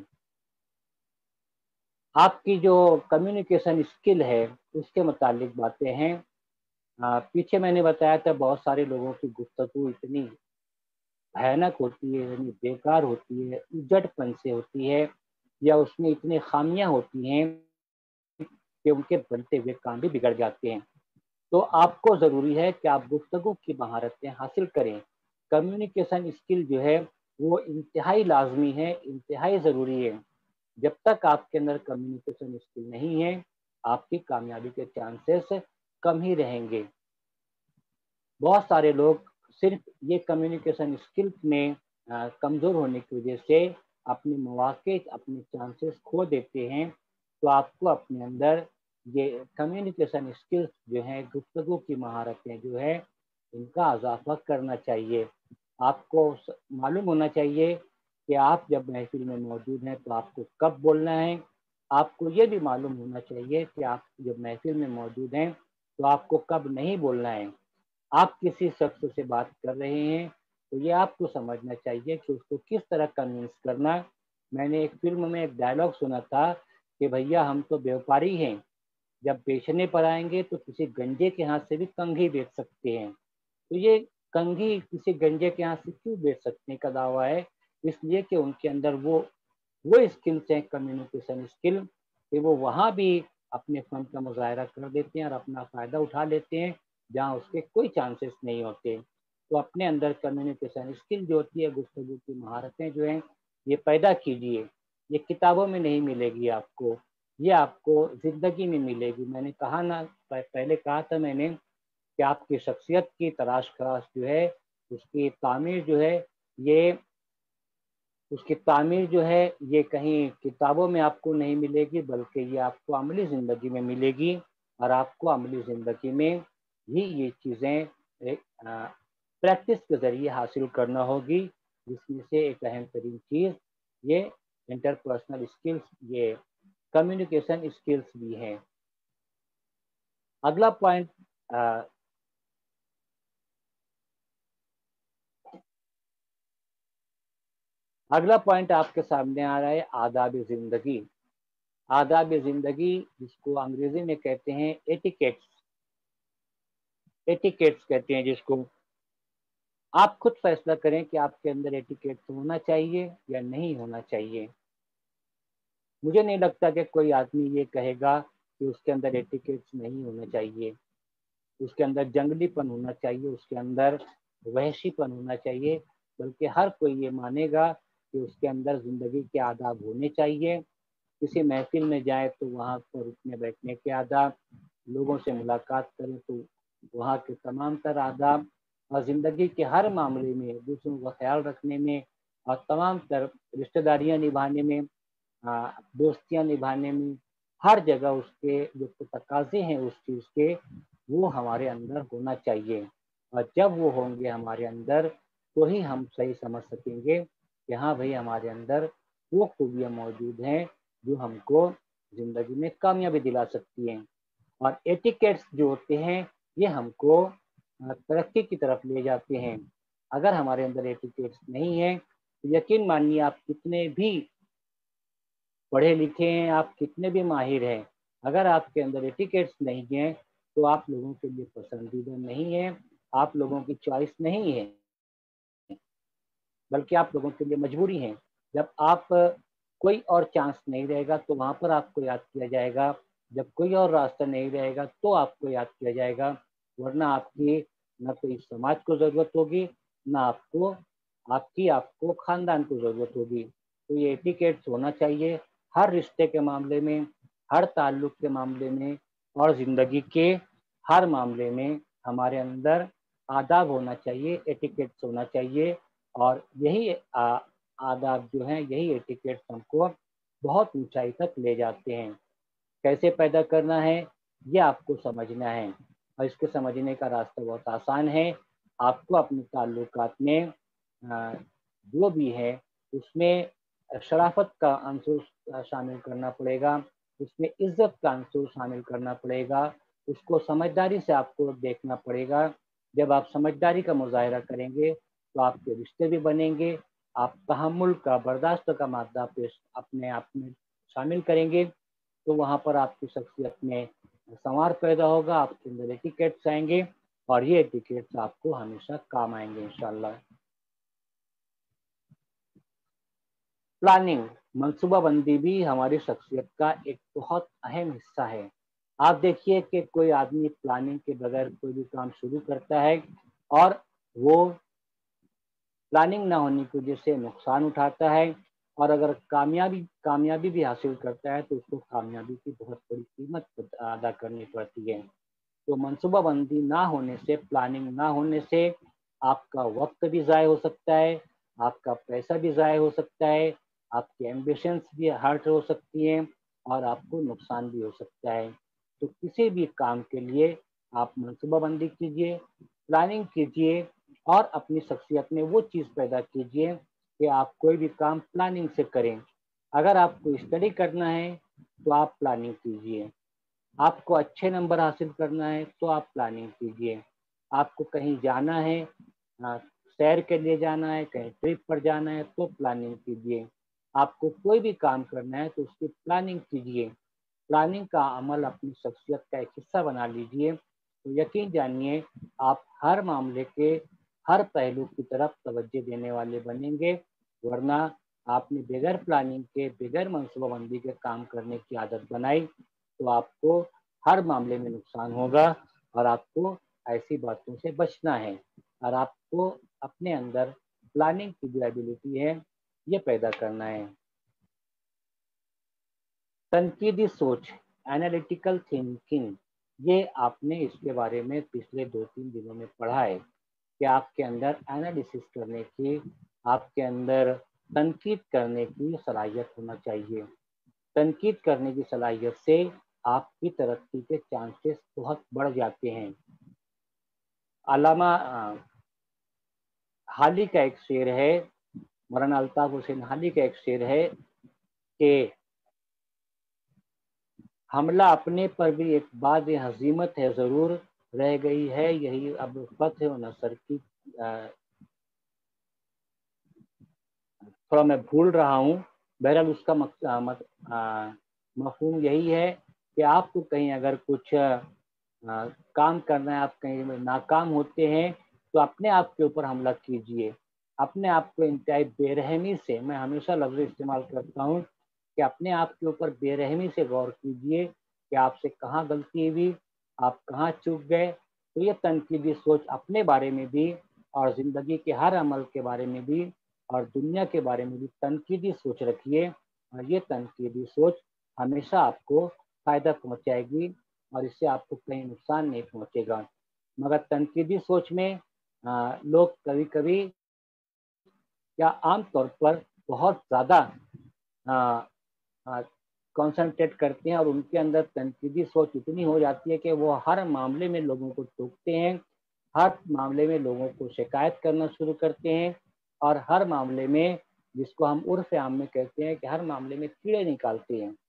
आपकी जो कम्युनिकेशन स्किल है, उसके मुतालिक बातें हैं। पीछे मैंने बताया था बहुत सारे लोगों की गुफ्तगू इतनी भयानक होती है, यानी बेकार होती है, उजड़पन से होती है या उसमें इतनी खामियां होती हैं कि उनके बनते हुए काम भी बिगड़ जाते हैं। तो आपको ज़रूरी है कि आप गुफ्तगू की महारतें हासिल करें। کمیونیکیشن اسکل جو ہے وہ انتہائی لازمی ہے، انتہائی ضروری ہے۔ جب تک آپ کے اندر کمیونیکیشن اسکل نہیں ہے، آپ کی کامیابی کے چانسز کم ہی رہیں گے۔ بہت سارے لوگ صرف یہ کمیونیکیشن اسکل میں کمزور ہونے کی وجہ سے اپنے مواقع، اپنے چانسز کھو دیتے ہیں۔ تو آپ کو اپنے اندر یہ کمیونیکیشن اسکلس جو ہیں، گفتگو کی مہارتیں جو ہے، ان کا اضافہ کرنا چاہیے۔ آپ کو معلوم ہونا چاہیے کہ آپ جب محفل میں موجود ہیں تو آپ کو کب بولنا ہے۔ آپ کو یہ بھی معلوم ہونا چاہیے کہ آپ جب محفل میں موجود ہیں تو آپ کو کب نہیں بولنا ہے۔ آپ کسی شخص سے بات کر رہے ہیں تو یہ آپ کو سمجھنا چاہیے کہ اس کو کس طرح کنونس کرنا۔ میں نے ایک فلم میں ایک ڈائلاگ سنا تھا کہ بھیا ہم تو بیوپاری ہیں، جب بیچنے پر آئیں گے تو کسی گنجے کے ہاتھ سے بھی کنگھی بیچ سکتے ہیں۔ تو یہ کنگھی کسی گنجے کے ہاتھ سے کیوں بیچ سکنے کا دعویٰ ہے؟ اس لیے کہ ان کے اندر وہ اسکلس ہیں، کمیونیکیشن اسکل، کہ وہ وہاں بھی اپنے فن کا مظاہرہ کر دیتے ہیں اور اپنا فائدہ اٹھا لیتے ہیں جہاں اس کے کوئی چانسز نہیں ہوتے۔ تو اپنے اندر کمیونیکیشن اسکل جو ہوتی ہے، گفتگو کی مہارتیں جو ہیں، یہ پیدا کیجیے۔ یہ کتابوں میں نہیں ملے گی آپ کو، یہ آپ کو زندگی میں ملے گی۔ میں نے کہا نا، پہلے کہا تھا میں نے کہ آپ کی شخصیت کی تراش خراش جو ہے، اس کی تعمیر جو ہے، اس کی تعمیر جو ہے یہ کہیں کتابوں میں آپ کو نہیں ملے گی، بلکہ یہ آپ کو عملی زندگی میں ملے گی۔ اور آپ کو عملی زندگی میں ہی یہ چیزیں پریکٹس کے ذریعے حاصل کرنا ہوگی، جس میں سے ایک اہم ترین چیز یہ انٹرپرسنل اسکلس، یہ کمیونیکیشن اسکلس بھی ہیں۔ اگلا پوائنٹ آپ کے سامنے آ رہا ہے آداب زندگی۔ آداب زندگی جس کو انگریزی میں کہتے ہیں ایٹیکیٹس کہتے ہیں جس کو۔ آپ خود فیصلہ کریں کہ آپ کے اندر ایٹیکیٹس ہونا چاہیے یا نہیں ہونا چاہیے۔ مجھے نہیں لگتا کہ کوئی آدمی یہ کہے گا کہ اس کے اندر ایٹیکیٹس نہیں ہونا چاہیے۔ اس کے اندر جنگلی پن ہونا چاہیے، اس کے اندر وحشی پن ہونا چاہیے، بلکہ ہر کوئی یہ مانے گا کہ اس کے اندر زندگی کے آداب ہونے چاہیے۔ کسی محفل میں جائیں تو وہاں پر اٹھنے بیٹھنے کے آداب، لوگوں سے ملاقات کریں تو وہاں کے تمام تر آداب، اور زندگی کے ہر معاملے میں دوسروں کا خیال رکھنے میں اور تمام تر رشتہ داریاں نبھانے میں، دوستیاں نبھانے میں، ہر جگہ اس کے جو تقاضے ہیں اس چیز کے، وہ ہمارے اندر ہونا چاہیے۔ اور جب وہ ہوں گے ہمارے اندر تو ہی ہم صحیح سمجھ سکیں گے کہ ہاں بھائی ہمارے اندر وہ خوبیاں موجود ہیں جو ہم کو زندگی میں کامیابی دلا سکتی ہیں۔ اور ایٹیکیٹس جو ہوتے ہیں یہ ہم کو ترقی کی طرف لے جاتے ہیں۔ اگر ہمارے اندر ایٹیکیٹس نہیں ہیں تو یقین مانیے آپ کتنے بھی پڑھے لکھے ہیں، آپ کتنے بھی ماہر ہیں، اگر آپ کے اندر ایٹیکیٹس نہیں ہیں تو آپ لوگوں کے لیے پسندیدہ نہیں ہے، آپ لوگوں کی چوائس نہیں ہے، بلکہ آپ لوگوں کے لیے مجبوری ہیں۔ جب آپ کوئی اور چانس نہیں رہے گا تو وہاں پر آپ کو یاد کیا جائے گا، جب کوئی اور راستہ نہیں رہے گا تو آپ کو یاد کیا جائے گا، ورنہ آپ کی نہ تو اس سماج کو ضرورت ہوگی، نہ آپ کو خاندان کو ضرورت ہوگی۔ تو یہ ایٹیکیٹس ہونا چاہیے ہر رشتے کے معاملے میں، ہر تعلق کے معاملے میں، اور زندگی کے ہر معاملے میں ہمارے اندر آداب ہونا چاہیے، ایٹیکیٹس ہونا چاہیے۔ اور یہی آداب جو ہیں، یہی ایٹیکیٹس ہم کو بہت اونچائی تک لے جاتے ہیں۔ کیسے پیدا کرنا ہے یہ آپ کو سمجھنا ہے، اور اس کو سمجھنے کا راستہ بہت آسان ہے۔ آپ کو اپنے تعلقات میں جو بھی ہے اس میں شرافت کا عنصر شامل کرنا پڑے گا، اس میں عزت کا عنصر شامل کرنا پڑے گا، اس کو سمجھداری سے آپ کو دیکھنا پڑے گا۔ جب آپ سمجھداری کا مظاہرہ کریں گے تو آپ کے رشتے بھی بنیں گے، آپ تحمل کا، برداشت کا مادہ پیش اپنے آپ میں شامل کریں گے تو وہاں پر آپ کی شخصیت میں سنوار پیدا ہوگا، آپ کے اندر ایٹیکیٹس آئیں گے، اور یہ ایٹیکیٹس آپ کو ہمیشہ کام آئیں گے انشاءاللہ۔ پلاننگ، منصوبہ بندی بھی ہماری شخصیت کا ایک بہت اہم حصہ ہے۔ آپ دیکھیے کہ کوئی آدمی پلاننگ کے بغیر کوئی بھی کام شروع کرتا ہے اور وہ प्लानिंग ना होने की वजह से नुकसान उठाता है, और अगर कामयाबी भी हासिल करता है तो उसको कामयाबी की बहुत बड़ी कीमत अदा करनी पड़ती है। तो मनसूबाबंदी ना होने से, प्लानिंग ना होने से आपका वक्त भी ज़ाय हो सकता है, आपका पैसा भी ज़ाय हो सकता है, आपकी एम्बिशंस भी हर्ट हो सकती हैं, और आपको नुकसान भी हो सकता है। तो किसी भी काम के लिए आप मनसूबाबंदी कीजिए, प्लानिंग कीजिए, और अपनी शख्सियत में वो चीज़ पैदा कीजिए कि आप कोई भी काम प्लानिंग से करें। अगर आपको स्टडी करना है तो आप प्लानिंग कीजिए, आपको अच्छे नंबर हासिल करना है तो आप प्लानिंग कीजिए, आपको कहीं जाना है, सैर के लिए जाना है, कहीं ट्रिप पर जाना है तो प्लानिंग कीजिए, आपको कोई भी काम करना है तो उसकी प्लानिंग कीजिए। प्लानिंग का अमल अपनी शख्सियत का एक हिस्सा बना लीजिए, तो यकीन जानिए आप हर मामले के हर पहलू की तरफ तवज्जो देने वाले बनेंगे। वरना आपने बगैर प्लानिंग के, बगैर मनसूबाबंदी के काम करने की आदत बनाई तो आपको हर मामले में नुकसान होगा, और आपको ऐसी बातों से बचना है, और आपको अपने अंदर प्लानिंग की जो एबिलिटी है ये पैदा करना है। तनकीदी सोच, एनालिटिकल थिंकिंग, ये आपने इसके बारे में पिछले 2-3 दिनों में पढ़ा है कि आपके अंदर एनालिसिस करने की, आपके अंदर तनकीद करने की सलाहियत होना चाहिए। तनकीद करने की सलाहियत से आपकी तरक्की के चांसेस बहुत बढ़ जाते हैं। अलामा हाली का एक शेर है, मौलाना अल्ताफ हुसैन हाली का एक शेर है कि हमला अपने पर भी एक बाद हजीमत है ज़रूर, रह गई है यही अब फतह व नसर की। थोड़ा मैं भूल रहा हूँ, बहरहाल उसका मफहूम यही है कि आपको कहीं अगर कुछ काम करना है, आप कहीं नाकाम होते हैं तो अपने आप के ऊपर हमला कीजिए, अपने आप को इंतहाई बेरहमी से, मैं हमेशा लफ्ज़ इस्तेमाल करता हूँ कि अपने आप के ऊपर बेरहमी से गौर कीजिए कि आपसे कहाँ गलती हुई, आप कहाँ चूक गए। तो ये तनकीदी सोच अपने बारे में भी, और ज़िंदगी के हर अमल के बारे में भी, और दुनिया के बारे में भी तनकीदी सोच रखिए, और ये तनकीदी सोच हमेशा आपको फ़ायदा पहुँचाएगी, और इससे आपको कहीं नुकसान नहीं पहुँचेगा। मगर तनकीदी सोच में लोग कभी-कभी या आम तौर पर बहुत ज़्यादा कॉन्सनट्रेट करते हैं, और उनके अंदर तनकीदी सोच इतनी हो जाती है कि वो हर मामले में लोगों को टोकते हैं, हर मामले में लोगों को शिकायत करना शुरू करते हैं, और हर मामले में, जिसको हम उर्फ आम में कहते हैं कि हर मामले में कीड़े निकालते हैं।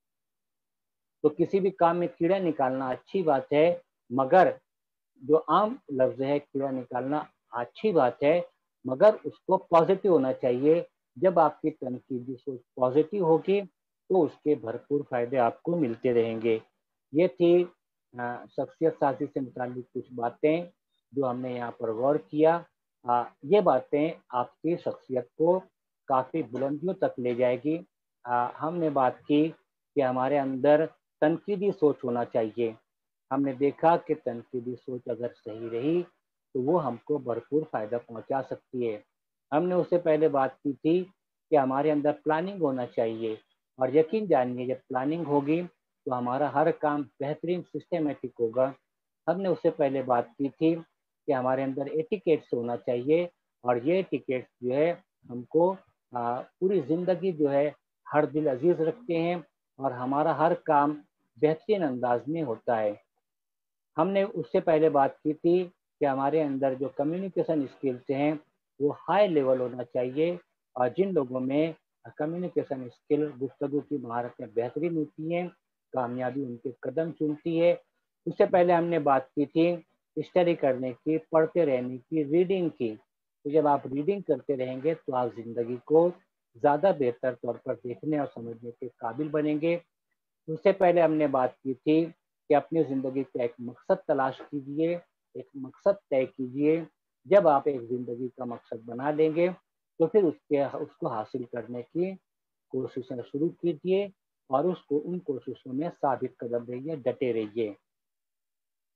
तो किसी भी काम में कीड़ा निकालना अच्छी बात है, मगर जो आम लफ्ज़ है कीड़ा निकालना, अच्छी बात है, मगर उसको पॉजिटिव होना चाहिए। जब आपकी तनकीदी सोच पॉजिटिव होगी तो उसके भरपूर फ़ायदे आपको मिलते रहेंगे। ये थी शख्सियत साज़ी से मुताल्लिक़ कुछ बातें जो हमने यहाँ पर गौर किया। ये बातें आपकी शख्सियत को काफ़ी बुलंदियों तक ले जाएगी। हमने बात की कि हमारे अंदर तनकीदी सोच होना चाहिए। हमने देखा कि तनकीदी सोच अगर सही रही तो वो हमको भरपूर फ़ायदा पहुँचा सकती है। हमने उससे पहले बात की थी कि हमारे अंदर प्लानिंग होना चाहिए, और यकीन जानिए जब प्लानिंग होगी तो हमारा हर काम बेहतरीन सिस्टमैटिक होगा। हमने उससे पहले बात की थी कि हमारे अंदर एटिकेट्स होना चाहिए, और ये एटिकेट्स जो है हमको पूरी ज़िंदगी जो है हर दिल अज़ीज़ रखते हैं, और हमारा हर काम बेहतरीन अंदाज में होता है। हमने उससे पहले बात की थी कि हमारे अंदर जो कम्युनिकेशन स्किल्स हैं वो हाई लेवल होना चाहिए, और जिन लोगों में कम्युनिकेशन स्किल, गुफ्तगू की महारतें बेहतरीन होती हैं, कामयाबी उनके कदम चूमती है। उससे पहले हमने बात की थी स्टडी करने की, पढ़ते रहने की, रीडिंग की। तो जब आप रीडिंग करते रहेंगे तो आप ज़िंदगी को ज़्यादा बेहतर तौर पर देखने और समझने के काबिल बनेंगे। उससे पहले हमने बात की थी कि अपनी ज़िंदगी का एक मकसद तलाश कीजिए, एक मकसद तय कीजिए। जब आप एक ज़िंदगी का मकसद बना लेंगे तो फिर उसको हासिल करने की कोशिशें शुरू कीजिए, और उसको उन कोशिशों में साबित कदम रहिए, डटे रहिए।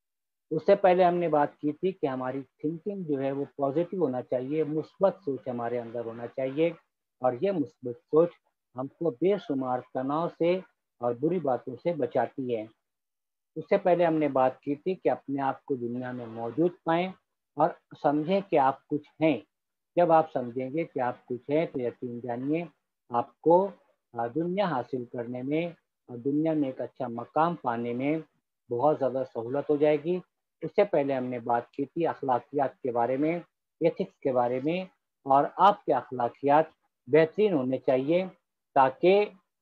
उससे पहले हमने बात की थी कि हमारी थिंकिंग जो है वो पॉजिटिव होना चाहिए, मुस्बत सोच हमारे अंदर होना चाहिए, और ये मुस्बत सोच हमको बेशुमार तनाव से और बुरी बातों से बचाती है। उससे पहले हमने बात की थी कि अपने आप को दुनिया में मौजूद पाएं और समझें कि आप कुछ हैं। जब आप समझेंगे कि आप कुछ हैं तो यकीन जानिए आपको दुनिया हासिल करने में और दुनिया में एक अच्छा मकाम पाने में बहुत ज़्यादा सहूलत हो जाएगी। उससे पहले हमने बात की थी अखलाकियात के बारे में, एथिक्स के बारे में, और आपके अखलाकियात बेहतरीन होने चाहिए ताकि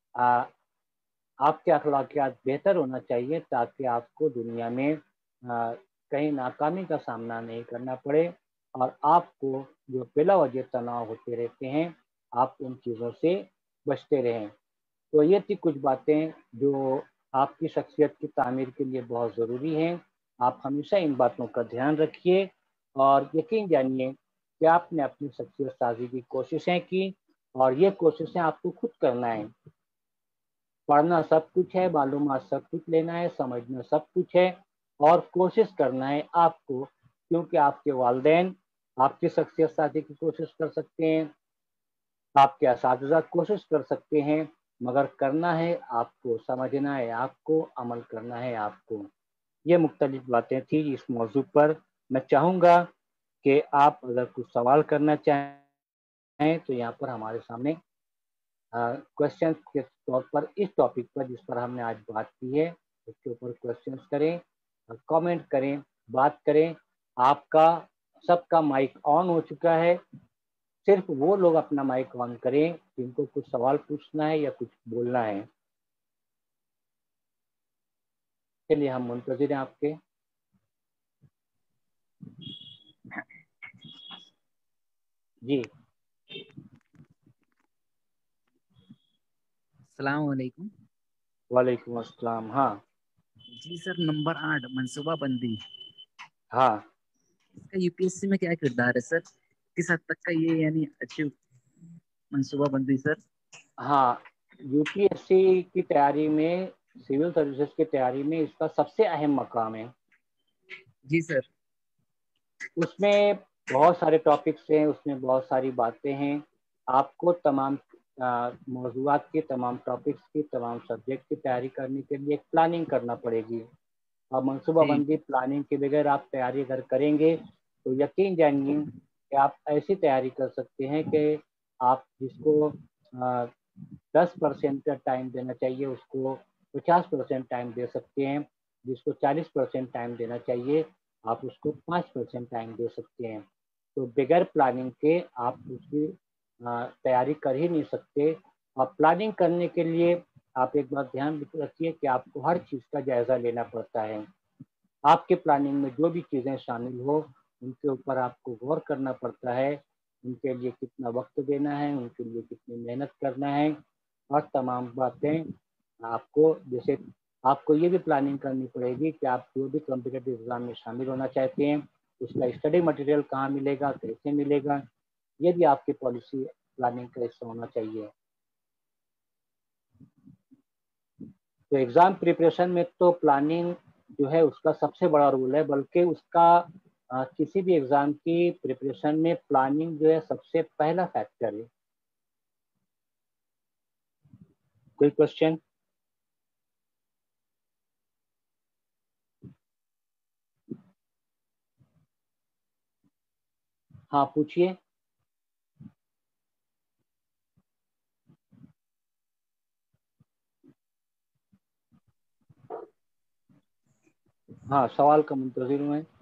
आपके अखलाकियात बेहतर होना चाहिए ताकि आपको दुनिया में कहीं नाकामी का सामना नहीं करना पड़े और आपको जो बिला वजह तनाव होते रहते हैं आप उन चीज़ों से बचते रहें। तो ये थी कुछ बातें जो आपकी शख्सियत की तामीर के लिए बहुत ज़रूरी हैं। आप हमेशा इन बातों का ध्यान रखिए और यकीन जानिए कि आपने अपनी शख्सियत साजी की कोशिशें की और ये कोशिशें आपको खुद करना है। पढ़ना सब कुछ है, मालूमात सब कुछ लेना है, समझना सब कुछ है और कोशिश करना है आपको, क्योंकि आपके वालिदैन आपकी शख्सियत साथी की कोशिश कर सकते हैं, आपके असातिज़ा कोशिश कर सकते हैं, मगर करना है आपको, समझना है आपको, अमल करना है आपको। ये मुख्तलिफ बातें थी इस मौजू पर। मैं चाहूँगा कि आप अगर कुछ सवाल करना चाहें तो यहाँ पर हमारे सामने क्वेश्चन के तौर पर इस टॉपिक पर जिस पर हमने आज बात की है उसके ऊपर क्वेश्चंस करें, कमेंट करें, बात करें। आपका सबका माइक ऑन हो चुका है, सिर्फ वो लोग अपना माइक ऑन करें जिनको कुछ सवाल पूछना है या कुछ बोलना है। चलिए हम मुंतजिर हैं आपके। जी अस्सलाम वालेकुम। वालेकुम अस्सलाम। हाँ जी सर, नंबर 8 मनसूबा बंदी, हाँ इसका यूपीएससी में क्या किरदार है सर? किस हद तक का ये यानी अचीव मनसूबा बंदी सर? हाँ, यूपीएससी की तैयारी में, सिविल सर्विसेज की तैयारी में इसका सबसे अहम मकाम है। जी सर। उसमें बहुत सारे टॉपिक्स हैं, उसमें बहुत सारी बातें हैं। आपको तमाम मौज़ूआत की, तमाम टॉपिक्स की, तमाम सब्जेक्ट की तैयारी करने के लिए एक प्लानिंग करना पड़ेगी और जी मनसूबाबंदी प्लानिंग के बगैर आप तैयारी अगर करेंगे तो यकीन जानिए कि आप ऐसी तैयारी कर सकते हैं कि आप जिसको 10% का टाइम देना चाहिए उसको 50% टाइम दे सकते हैं, जिसको 40% टाइम देना चाहिए आप उसको 5% टाइम दे सकते हैं। तो बगैर प्लानिंग के आप उसकी तैयारी कर ही नहीं सकते। और प्लानिंग करने के लिए आप एक बात ध्यान रखिए कि आपको हर चीज़ का जायज़ा लेना पड़ता है। आपके प्लानिंग में जो भी चीज़ें शामिल हो उनके ऊपर आपको गौर करना पड़ता है, उनके लिए कितना वक्त देना है, उनके लिए कितनी मेहनत करना है और तमाम बातें आपको, जैसे आपको ये भी प्लानिंग करनी पड़ेगी कि आप जो भी कॉम्पिटिटिव एग्ज़ाम में शामिल होना चाहते हैं उसका स्टडी मटेरियल कहाँ मिलेगा, कैसे मिलेगा, ये भी आपकी पॉलिसी प्लानिंग का हिस्सा होना चाहिए। तो एग्ज़ाम प्रिपरेशन में तो प्लानिंग जो है उसका सबसे बड़ा रोल है, बल्कि उसका किसी भी एग्ज़ाम की प्रिपरेशन में प्लानिंग जो है सबसे पहला फैक्टर है। कोई क्वेश्चन? हाँ पूछिए। हाँ सवाल का मुंतजिर हूँ मैं।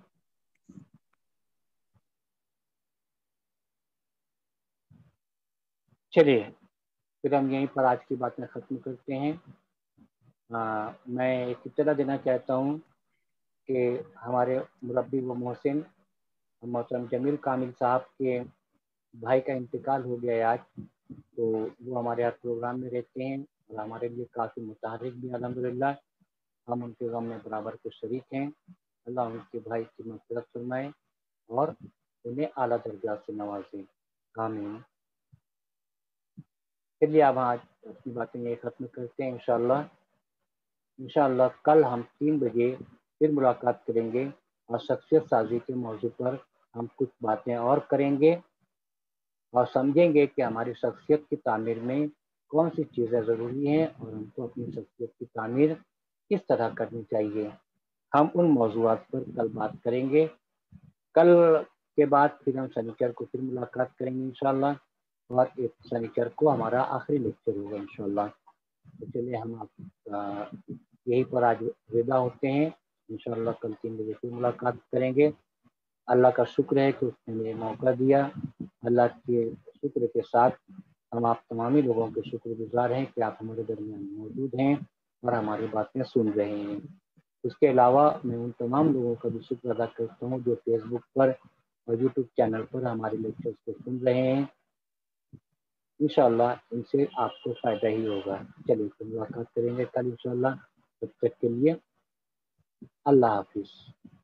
चलिए फिर हम यहीं पर आज की बातें ख़त्म करते हैं। मैं एक इत्तला देना चाहता हूँ कि हमारे मुरब्बी व मोहसिन मोहतरम जमील कामिल साहब के भाई का इंतकाल हो गया है आज। तो वो हमारे यहाँ प्रोग्राम में रहते हैं और हमारे लिए काफ़ी मुतहर्रिक भी अल्हम्दुलिल्लाह। हम उनके गम में बराबर के शरीक हैं। अल्लाह उनके भाई की मग़फ़िरत फरमाए और उन्हें आला दर्जात से नवाजे। आमीन। चलिए अब आज अपनी बातें यही ख़त्म करते हैं। इंशाअल्लाह कल हम 3 बजे फिर मुलाकात करेंगे। اور شخصیت سازی کے موضوع پر ہم کچھ باتیں اور کریں گے اور سمجھیں گے کہ ہماری شخصیت کی تعمیر میں کون سی چیزیں ضروری ہیں اور ہم کو اپنی شخصیت کی تعمیر کس طرح کرنی چاہیے۔ ہم ان موضوعات پر کل بات کریں گے۔ کل کے بعد پھر ہم شنیچر کو پھر ملاقات کریں گے انشاءاللہ، اور ایک شنیچر کو ہمارا آخری لیکچر ہوگا انشاءاللہ۔ تو چلیے ہم آپ یہی پر آج ودا ہوتے ہیں، انشاءاللہ کل 3 بجے پھر ملاقات کریں گے۔ اللہ کا شکر ہے کہ اس نے مجھے موقع دیا۔ اللہ کے شکر کے ساتھ ہم آپ تمامی لوگوں کے شکر گزار ہیں کہ آپ ہمارے درمیان موجود ہیں اور ہماری باتیں سن رہے ہیں۔ اس کے علاوہ میں ان تمام لوگوں کا بھی شکر ادا کرتا ہوں جو فیس بک پر اور یوٹیوب چینل پر ہمارے لیکچرز کو سن رہے ہیں۔ انشاءاللہ ان سے آپ کو فائدہ ہی ہوگا۔ چلیے پھر ملاقات کریں گے کل انشاءاللہ، تب تک کے لیے اللہ حافظ۔